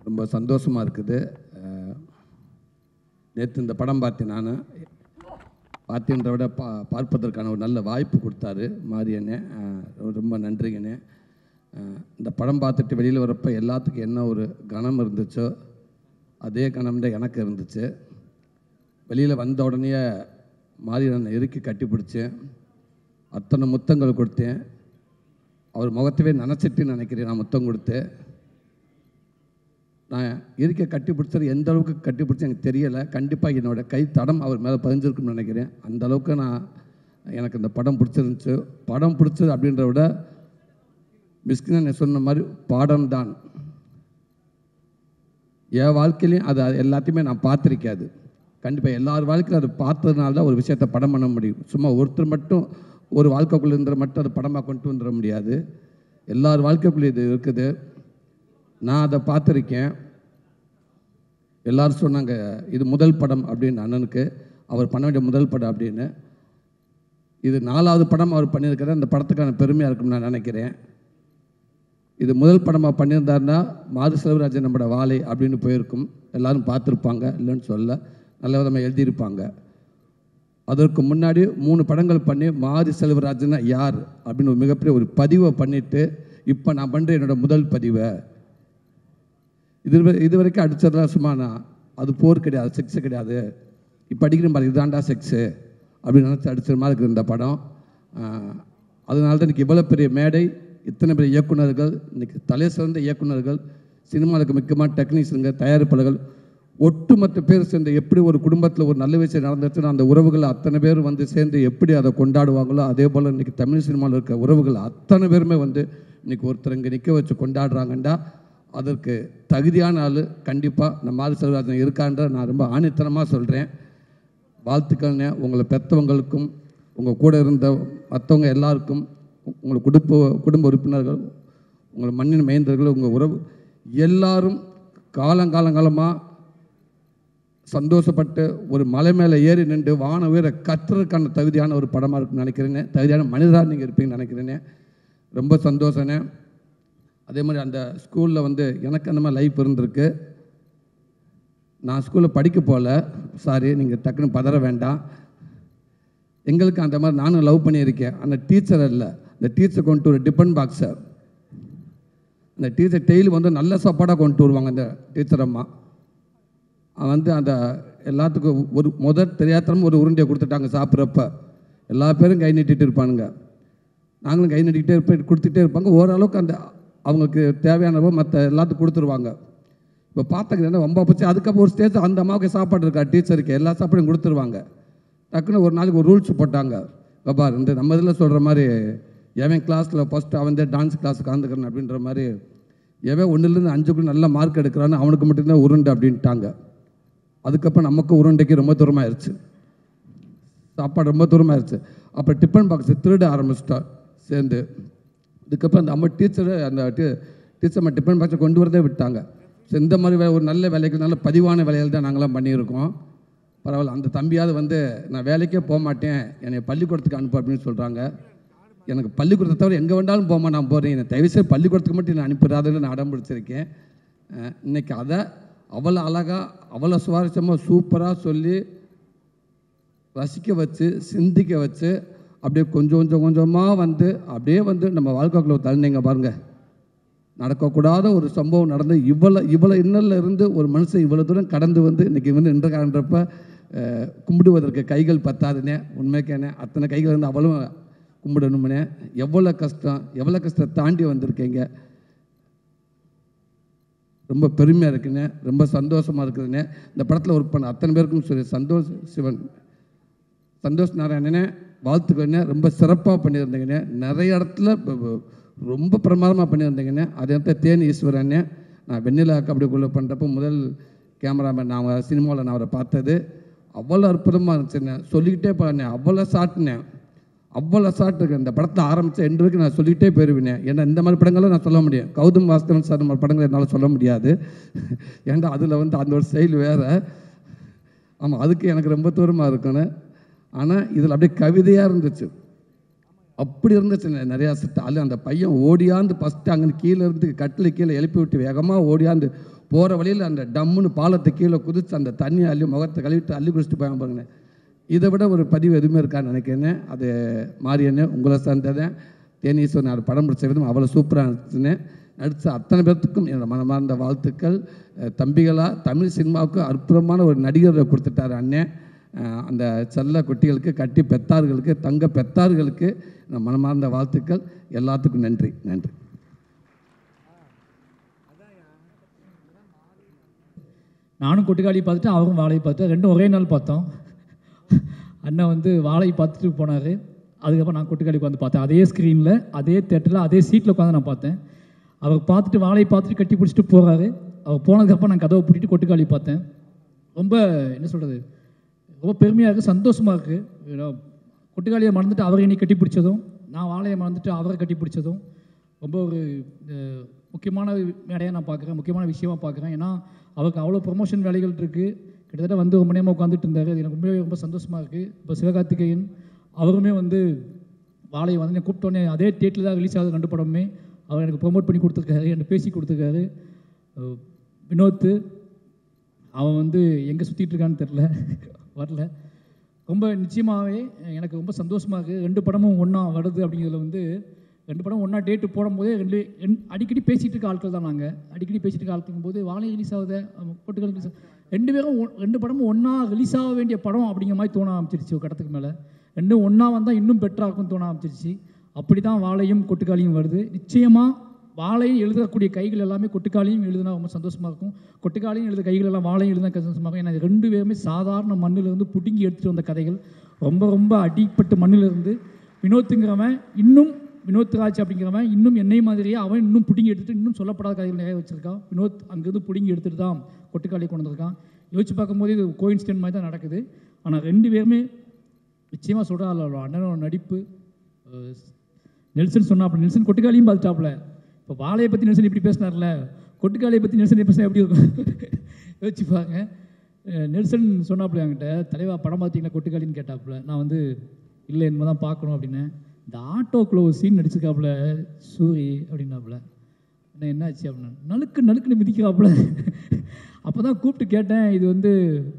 ரொம்ப சந்தோஷமாக இருக்குது. நேற்று இந்த படம் பார்த்தேன். நான் பார்த்தேன்ற விட பார்ப்பதற்கான ஒரு நல்ல வாய்ப்பு கொடுத்தாரு மாரியண்ணே. ரொம்ப நன்றிங்கண்ணே. இந்த படம் பார்த்துட்டு வெளியில் வரப்போ எல்லாத்துக்கும் என்ன ஒரு கணம் இருந்துச்சோ அதே கணம் தான் எனக்கு இருந்துச்சு. வெளியில் வந்த உடனே மாரியண்ணனை இறுக்கி கட்டி பிடிச்சேன். அத்தனை முத்தங்கள் கொடுத்தேன். அவர் முகத்தவே நினச்சிட்டு நினைக்கிறேன் நான் முத்தம் கொடுத்து. நான் இருக்க கட்டி பிடிச்சது எந்த அளவுக்கு கட்டி பிடிச்சி எனக்கு தெரியலை. கண்டிப்பாக என்னோடய கை தடம் அவர் மேலே பதிஞ்சிருக்குன்னு நினைக்கிறேன். அந்த அளவுக்கு எனக்கு இந்த படம் பிடிச்சிருந்துச்சு. படம் பிடிச்சது அப்படின்றத விட மிஸ்கின் சொன்ன மாதிரி பாடம்தான். என் வாழ்க்கையிலையும் அது எல்லாத்தையுமே நான் பார்த்துருக்காது. கண்டிப்பாக எல்லார் வாழ்க்கையிலும் அது பார்த்ததுனால தான் ஒரு விஷயத்தை படம் பண்ண முடியும். சும்மா ஒருத்தர் மட்டும் ஒரு வாழ்க்கைக்குள்ளே இருந்த மட்டும் அது படமாக கொண்டு வந்துட முடியாது. எல்லார் வாழ்க்கைக்குள்ளே இது இருக்குது. நான் அதை பார்த்துருக்கேன். எல்லோரும் சொன்னாங்க இது முதல் படம் அப்படின்னு அண்ணனுக்கு. அவர் பண்ண வேண்டிய முதல் படம் அப்படின்னு. இது 4வது படம் அவர் பண்ணியிருக்கிற அந்த படத்துக்கான பெருமையாக இருக்கும்னு நான் நினைக்கிறேன். இது முதல் படமாக பண்ணியிருந்தாருன்னா மாது செல்வராஜன் நம்மளோட வாழை அப்படின்னு போயிருக்கும். எல்லோரும் பார்த்துருப்பாங்க, இல்லைன்னு சொல்ல நல்ல விதமாக எழுதியிருப்பாங்க. அதற்கு முன்னாடி 3 படங்கள் பண்ணி மாரி செல்வராஜன்னா யார் அப்படின்னு ஒரு மிகப்பெரிய ஒரு பதிவை பண்ணிவிட்டு இப்போ நான் பண்ணுற என்னோடய முதல் பதிவை இது வரைக்கும் அடித்ததெல்லாம் சும்மா அது போர் கிடையாது, செக்ஸு கிடையாது. இப்போ அடிக்கிற மாதிரி இதுதான்டா செக்ஸு அப்படின்னு நினச்சி அடிக்கிற மாதிரி இருக்குது இந்த படம். அதனால தான் இன்றைக்கி இவ்வளோ பெரிய மேடை, இத்தனை பெரிய இயக்குநர்கள், இன்றைக்கி தலை சிறந்த இயக்குநர்கள், சினிமாவுக்கு முக்கியமாக டெக்னீஷியனுங்க, தயாரிப்பாளர்கள், ஒட்டுமொத்த பேர் சேர்ந்து எப்படி ஒரு குடும்பத்தில் ஒரு நல்ல விஷயம் நடந்துச்சுன்னா அந்த உறவுகள் அத்தனை பேர் வந்து சேர்ந்து எப்படி அதை கொண்டாடுவாங்களோ அதே போல் இன்றைக்கி தமிழ் சினிமாவில் இருக்க உறவுகள் அத்தனை பேருமே வந்து இன்றைக்கி ஒருத்தர் இங்கே நிற்க வச்சு கொண்டாடுறாங்கண்டா அதற்கு தகுதியான ஆள் கண்டிப்பாக நம்ம மாரி செல்வராஜன் இருக்கான்ற நான் ரொம்ப ஆணித்தனமாக சொல்கிறேன். வாழ்த்துக்கள்னே. உங்களை பெற்றவங்களுக்கும் உங்கள் கூட இருந்த மற்றவங்க எல்லாருக்கும், உங்கள் குடும்ப உறுப்பினர்கள், உங்கள் மண்ணின் மைந்தர்கள், உங்கள் உறவு எல்லாரும் காலங்காலமாக சந்தோஷப்பட்டு ஒரு மலை மேலே ஏறி நின்று வான உயர கத்துறதுக்கான தகுதியான ஒரு படமாக இருக்குன்னு நினைக்கிறேனே. தகுதியான மனிதராக நீங்கள் இருப்பீங்கன்னு நினைக்கிறேனே. ரொம்ப சந்தோஷனே. அதே மாதிரி அந்த ஸ்கூலில் வந்து எனக்கு அந்த மாதிரி லைஃப் இருந்திருக்கு. நான் ஸ்கூலில் படிக்க போகல, சாரி, நீங்கள் டக்குன்னு பதற வேண்டாம். எங்களுக்கு அந்த மாதிரி நானும் லவ் பண்ணியிருக்கேன். அந்த டீச்சர் இல்லை, அந்த டீச்சர் கொண்டு ஒரு டிஃபன் பாக்ஸர். அந்த டீச்சர் டெய்லி வந்து நல்ல சாப்பாடாக கொண்டு வருவாங்க. அந்த டீச்சர் அம்மா வந்து அந்த எல்லாத்துக்கும் ஒரு தெரியாதனமும் ஒரு உருண்டையை கொடுத்துட்டாங்க. சாப்பிட்றப்ப எல்லா பேரும் கை நீட்டிகிட்டு இருப்பானுங்க. நாங்களும் கை நீட்டிக்கிட்டே கொடுத்துட்டே இருப்பாங்க. ஓரளவுக்கு அந்த அவங்களுக்கு தேவையானவோ மற்ற எல்லாத்துக்கும் கொடுத்துருவாங்க. இப்போ பார்த்துக்கிறேன் ரொம்ப போச்சு. அதுக்கப்புறம் ஒரு ஸ்டேஜ் அந்த அம்மாவுக்கு சாப்பாடு இருக்கா, டீச்சருக்கு எல்லா சாப்பாடும் கொடுத்துருவாங்க. டக்குன்னு ஒரு நாளைக்கு ஒரு ரூல்ஸ் போட்டாங்க. பார், இந்த நம்ம இதில் சொல்கிற மாதிரி எவன் கிளாஸில் ஃபஸ்ட்டு அவன் தான் டான்ஸ் கிளாஸ் கலந்துக்கிறேன் அப்படின்ற மாதிரி எவன் 1லேருந்து 5க்குள்ள நல்ல மார்க் எடுக்கிறான்னு அவனுக்கு மட்டும்தான் உருண்டை அப்படின்ட்டாங்க. அதுக்கப்புறம் நமக்கு உருண்டைக்கு ரொம்ப தூரமாகிடுச்சு, சாப்பாடு ரொம்ப தூரமாகிடுச்சு. அப்புறம் டிஃபன் பாக்ஸை திருட ஆரம்பிச்சிட்டா சேர்ந்து. இதுக்கப்புறம் அந்த அம்மா அந்த டீச்சர் டிஃபன் பாக்ஸை கொண்டு வரதே விட்டாங்க. ஸோ இந்த மாதிரி ஒரு நல்ல வேலைக்கு நல்ல பதிவான வேலைகள் தான் நாங்களாம் பண்ணியிருக்கோம். பரவாயில்ல. அந்த தம்பியாவது வந்து நான் வேலைக்கே போக மாட்டேன், என்னை பள்ளிக்கூடத்துக்கு அனுப்பு அப்படின்னு சொல்கிறாங்க. எனக்கு பள்ளிக்கூடத்தை தவிர எங்கே வேண்டாலும் போமா, நான் போகிறேன், என்னை தயவுசெய்து பள்ளிக்கூடத்துக்கு மட்டும் நான் அனுப்பிடாதுன்னு நான் அடம் பிடிச்சிருக்கேன். இன்றைக்கி அதை அவ்வளோ அழகாக அவ்வளோ சுவாரஸ்யமாக சூப்பராக சொல்லி ரசிக்க வச்சு சிந்திக்க வச்சு அப்படியே கொஞ்சமாக வந்து அப்படியே வந்து நம்ம வாழ்க்கைக்குள்ள தள்ளினீங்க பாருங்கள். நடக்கக்கூடாத ஒரு சம்பவம் நடந்து இவ்வளோ இன்னலில் இருந்து ஒரு மனுஷன் இவ்வளோ தூரம் கடந்து வந்து இன்றைக்கி வந்து நின்றுக்கான்றப்ப கும்பிடுவதற்கு கைகள் பத்தாதுனே. உண்மைக்கேனே அத்தனை கைகள் வந்து அவ்வளோ கும்பிடணும்னே. எவ்வளோ கஷ்டத்தை தாண்டி வந்திருக்கீங்க. ரொம்ப பெருமையாக இருக்குண்ணே, ரொம்ப சந்தோஷமாக இருக்குதுண்ணே. இந்த படத்தில் ஒர்க் பண்ண அத்தனை பேருக்கும் சொல்லி சந்தோஷ் நாராயணனே வாழ்த்துக்கண்ணே. ரொம்ப சிறப்பாக பண்ணியிருந்தீங்கண்ணே. நிறைய இடத்துல ரொம்ப பிரமாதமாக பண்ணியிருந்தீங்கண்ணே. அதே இடத்துல தேனி ஈஸ்வரண்ணே, நான் வெண்ணிலா கபடிக்குள்ளே பண்ணுறப்போ முதல் கேமராமேன் நான் சினிமாவில் நான் அவரை பார்த்தது. அவ்வளோ அற்புதமாக இருந்துச்சுண்ணே. சொல்லிக்கிட்டே போனே, அவ்வளோ ஷாட்டுண்ணே, அவ்வளோ ஷாட் இருக்குது. இந்த படத்தை ஆரம்பித்த எண்டு வரைக்கும் நான் சொல்லிக்கிட்டே போயிடுவேன். ஏன்னா இந்த மாதிரி படங்களும் நான் சொல்ல முடியும். கௌதம் வாஸ்கரன் சார் நம்ம படங்கள் என்னால் சொல்ல முடியாது. ஏன்னா அதில் வந்து அந்த ஒரு ஸ்டைல் வேறு. ஆமாம், அதுக்கு எனக்கு ரொம்ப தூரமாக இருக்கணும். ஆனால் இதில் அப்படியே கவிதையாக இருந்துச்சு. அப்படி இருந்துச்சு நிறையா செட்டு. அதில் அந்த பையன் ஓடியாந்து ஃபஸ்ட்டு அங்கே கீழே இருந்து கட்டில் கீழே எழுப்பி விட்டு வேகமாக ஓடியாந்து போகிற வழியில் அந்த டம்முன்னு பாலத்தை கீழே குதித்து அந்த தண்ணியை அள்ளி முகத்தை கழுவிட்டு அள்ளி குடிச்சிட்டு போய் பாருங்கண்ணே. இதை விட ஒரு பதிவு எதுவுமே இருக்கான்னு நினைக்கிறேன்னு. அது மாரியண்ணே உங்களை சேர்ந்ததேன் தேனீஸ்வரன் அது படம் பிடிச்ச விதம் அவ்வளோ சூப்பராக இருந்துச்சுன்னு. நடித்த அத்தனை பேர்த்துக்கும் என்னோட மனமார்ந்த வாழ்த்துக்கள். தம்பிகளாக தமிழ் சினிமாவுக்கு அற்புதமான ஒரு நடிகரை கொடுத்துட்டார் அண்ணன். அந்த செல்ல குட்டிகளுக்கு கட்டி பெத்தார்களுக்கு தங்க பெத்தார்களுக்கு மனமார்ந்த வாழ்த்துக்கள். எல்லாத்துக்கும் நன்றி நன்றி. நானும் கொட்டுக்காளி பார்த்துட்டு அவரும் வாழையை பார்த்து ரெண்டும் ஒரே நாள் பார்த்தோம். அண்ணன் வந்து வாழையை பார்த்துட்டு போனார். அதுக்கப்புறம் நான் கொட்டுக்காளி உட்காந்து பார்த்தேன். அதே ஸ்க்ரீனில் அதே தேட்டரில் அதே சீட்டில் உட்காந்து நான் பார்த்தேன். அவர் பார்த்துட்டு வாழையை பார்த்துட்டு கட்டி பிடிச்சிட்டு போகிறாரு. அவர் போனதுக்கப்புறம் நான் கதவை பூட்டிட்டு கொட்டுக்காளி பார்த்தேன். ரொம்ப என்ன சொல்கிறது, ரொம்ப பெருமையாக இருக்குது, சந்தோஷமாக இருக்குது. கொட்டுக்காளியை மறந்துட்டு அவரை என்னை கட்டி பிடிச்சதும், நான் வாழையை மறந்துட்டு அவரை கட்டி பிடிச்சதும் ரொம்ப ஒரு முக்கியமான மேடையாக நான் பார்க்குறேன், முக்கியமான விஷயமாக பார்க்குறேன். ஏன்னா அவருக்கு அவ்வளோ ப்ரொமோஷன் வேலைகள் இருக்குது. கிட்டத்தட்ட வந்து ரொம்ப நேரமாக உட்காந்துட்டு இருந்தார். அது எனக்கு உண்மையாக ரொம்ப சந்தோஷமாக இருக்குது. இப்போ சிவகார்த்திகேயன் அவருமே வந்து வாழையை வந்து நான் கூப்பிட்டோன்னே அதே டேட்டில் தான் ரிலீஸ் ஆகுது 2 படமுமே. அவர் எனக்கு ப்ரொமோட் பண்ணி கொடுத்துருக்காரு, எனக்கு பேசி கொடுத்துருக்காரு. வினோத் அவன் வந்து எங்கே சுற்றிட்டு இருக்கான்னு தெரில, வரல. ரொம்ப நிச்சயமாகவே எனக்கு ரொம்ப சந்தோஷமாக இருக்குது. 2 படமும் ஒன்றா வருது அப்படிங்கிறதுல வந்து 2 படம் ஒன்றா டேட்டு போடும்போதே அடிக்கடி பேசிகிட்டு இருக்க ஆட்கள் தான். நாங்கள் அடிக்கடி பேசிகிட்டு இருக்க ஆட்கள் போது வாழை ரிலீஸ் ஆகுது, கொட்டுக்காளி ரிலீஸ் 2 படமும் ஒன்றா ரிலீஸ் ஆக வேண்டிய படம் அப்படிங்கிற மாதிரி தோண ஆரம்பிச்சிருச்சு. ஒரு கட்டத்துக்கு மேலே 2 ஒன்றா வந்தால் இன்னும் பெட்டராக இருக்கும்னு தோண ஆரம்பிச்சிருச்சு. அப்படி தான் வாழையும் கொட்டுக்காளியும் வருது. நிச்சயமாக வாழையும் எழுதக்கூடிய கைகள் எல்லாமே கொட்டுக்காளியும் எழுதுனா ரொம்ப சந்தோஷமாக இருக்கும். கொட்டுக்காளியும் எழுத கைகள் எல்லாம் வாழையும் எழுதுனா சந்தோஷமாக இருக்கும். ஏன்னா 2 பேருமே சாதாரண மண்ணிலிருந்து புடுங்கி எடுத்துகிட்டு வந்த கதைகள். ரொம்ப ரொம்ப அடிப்பட்டு மண்ணிலிருந்து வினோத்துங்கிறவன் இன்னும் வினோத் ராஜ் அப்படிங்கிறவன் இன்னும் என்னை மாதிரியே அவன் இன்னும் பிடிங்கி எடுத்துகிட்டு இன்னும் சொல்லப்படாத கதைகள் நிறைய வச்சுருக்கான். வினோத் அங்கேருந்து பிடிங்கி எடுத்துகிட்டு தான் கொட்டுக்காளி கொண்டு வந்திருக்கான். யோசிச்சு பார்க்கும்போது இது கோயின்சிடென்ட் மாதிரி தான் நடக்குது. ஆனால் 2 பேருமே நிச்சயமாக சொல்கிறா அண்ணனோட நடிப்பு. நெல்சன் சொன்னாப்புல, நெல்சன் கொட்டுக்காளியும் பார்த்துட்டாப்புல. இப்போ வாழையை பற்றி நெல்சன் இப்படி பேசினார்ல, கொட்டுக்காளியை பற்றி நெல்சன் பேசினா எப்படி இருக்கும் யோசிச்சுப்பாங்க. நெல்சன் சொன்னாப்புல என்கிட்ட, தலைவா படம் பார்த்தீங்கன்னா கொட்டுக்காளின்னு கேட்டாப்புல. நான் வந்து இல்லை என்னமோ தான் பார்க்கணும் அப்படின்னு. இந்த ஆட்டோக்குள்ள ஒரு சீன் நடிச்சிருக்காப்புல சூரி அப்படின்னாப்புல. என்ன என்னாச்சு அப்படின்னா நலுக்குன்னு மிதிக்கிறாப்புல. அப்போ தான் கூப்பிட்டு கேட்டேன், இது வந்து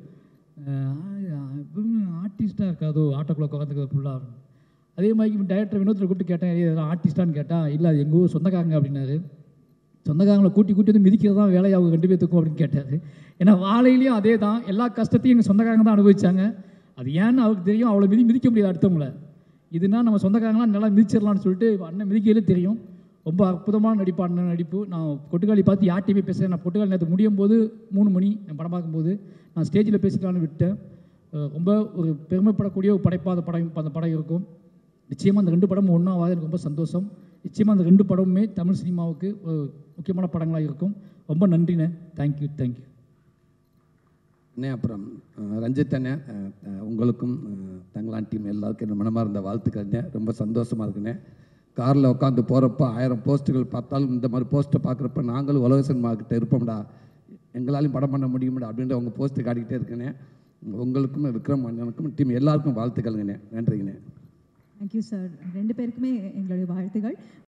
ஆர்டிஸ்டாக இருக்காதோ ஆட்டோக்குள்ள உட்காந்துக்கிறது ஃபுல்லாக. அதே மாதிரி டைரக்டர் வினோத்தில் கூப்பிட்டு கேட்டேன், இதெல்லாம் ஆர்டிஸ்டான்னு கேட்டால் இல்லை அது எங்கள் ஊர் சொந்தக்காரங்க அப்படின்னாரு. சொந்தக்காரங்களை கூட்டி வந்து மிதிக்கிறது தான் வேலையை அவங்க 2 பேர்த்துக்கும் அப்படின்னு கேட்டார். ஏன்னா வாழையிலையும் அதே தான், எல்லா கஷ்டத்தையும் எங்கள் சொந்தக்காரங்க தான் அனுபவிச்சாங்க. அது ஏன்னு அவருக்கு தெரியும். அவ்வளோ மிதிக்க முடியாது அடுத்தவங்கள. இதுனா நம்ம சொந்தக்காரங்களாம் நல்லா மிதிச்சிடலான்னு சொல்லிட்டு அண்ணன் மிதிக்கையிலே தெரியும். ரொம்ப அற்புதமான நடிப்பு. நான் கொட்டுக்காளி பார்த்து யார்ட்டையுமே பேசுகிறேன். நான் கொட்டுக்காளி நேற்று முடியும் போது 3 மணி நான் படம் பார்க்கும்போது நான் ஸ்டேஜில் பேசிக்கலான்னு விட்டேன். ரொம்ப ஒரு பெருமைப்படக்கூடிய ஒரு படைப்பாக அந்த படம் இருக்கும். நிச்சயமாக அந்த 2 படமும் ஒன்றாவது எனக்கு ரொம்ப சந்தோஷம். நிச்சயமாக அந்த 2 படமுமே தமிழ் சினிமாவுக்கு ஒரு முக்கியமான படங்களாக இருக்கும். ரொம்ப நன்றிண்ணே. தேங்க்யூ. அண்ணே அப்புறம் ரஞ்சித் அண்ணே, உங்களுக்கும் தங்களான் டீம் எல்லாருக்கும் என்ன மனமார்ந்த வாழ்த்துக்கண்ணே. ரொம்ப சந்தோஷமாக இருக்குண்ணே. காரில் உட்காந்து போகிறப்ப 1000 போஸ்ட்டுகள் பார்த்தாலும் இந்த மாதிரி போஸ்ட்டை பார்க்குறப்ப நாங்களும் உலக சினிமாக்கிட்ட இருப்போம்டா, எங்களாலையும் படம் பண்ண முடியும்டா அப்படின்ற உங்கள் போஸ்ட்டு காட்டிக்கிட்டே இருக்குண்ணே. உங்களுக்கும் விக்ரம் அண்ணனுக்கும் டீம் எல்லாருக்கும் வாழ்த்துக்கள்ங்கண்ணே. நன்றிங்கண்ணே. Thank you sir. 2 பேருக்குமே எங்களுடைய வாழ்த்துகள்.